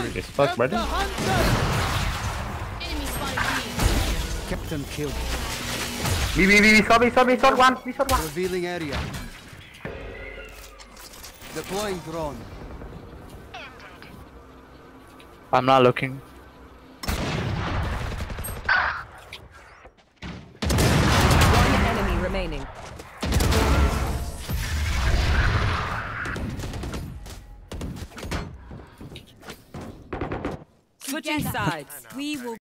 boring as fuck, brother. Enemy spotted. Captain killed. We shot one. Revealing area. Deploying drone. I'm not looking. One enemy remaining. Switching sides. We will